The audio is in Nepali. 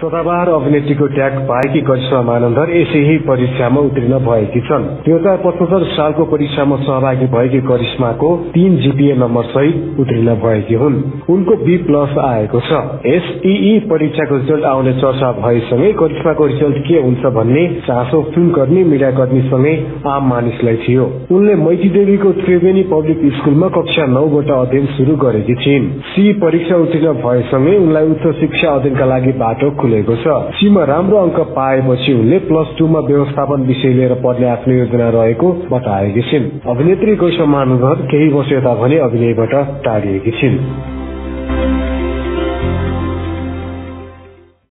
सदाबहार अभिनेत्रीको ट्याग पाएकी करिश्मा मानन्दर यसै परीक्षामा उत्तीर्ण भएकी छन्। 2075 सालको परीक्षामा सहभागी भएकी करिश्माको 3 जीपीए नम्बर सहित उत्तीर्ण भएकी हुन्। उनको B+ आएको छ। एसईई परीक्षाको रिजल्ट आउने चर्चा भएसँगै करिश्माको रिजल्ट के हुन्छ भन्ने चासो फिल्मकर्मी, मिडियाकर्मीसँगै आम मानिसलाई थियो। उनले मैतीदेवीको त्रिवेणी पब्लिक स्कुलमा कक्षा 9बाट अध्ययन शुरू गरेकी थिइन्। सी परीक्षा उत्तीर्ण भएसँगै उनलाई उच्च शिक्षा अध्ययनका लागि बाटो खुलेको छ। सीमा राम्रो अंक पाएपछि उनले +2 मा व्यवस्थापन विषय लिएर पढ्ने आफ्नो योजना रहेको बताएकी छिन्। अभिनेत्री करिश्मा मानन्दर केही वर्ष यता भने अभिनयबाट टाढिएकी छिन्।